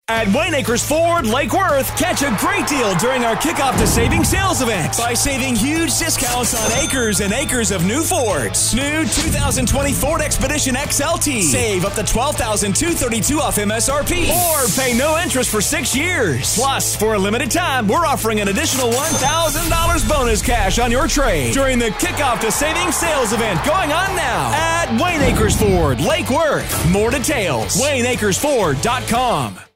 At Wayne Acres Ford Lake Worth, catch a great deal during our Kickoff to Saving sales event by saving huge discounts on acres and acres of new Fords. New 2020 Ford Expedition XLT. Save up to $12,232 off MSRP. Or pay no interest for 6 years. Plus, for a limited time, we're offering an additional $1,000 bonus cash on your trade during the Kickoff to Saving sales event going on now at Wayne Acres Ford Lake Worth. More details, WayneAcresFord.com.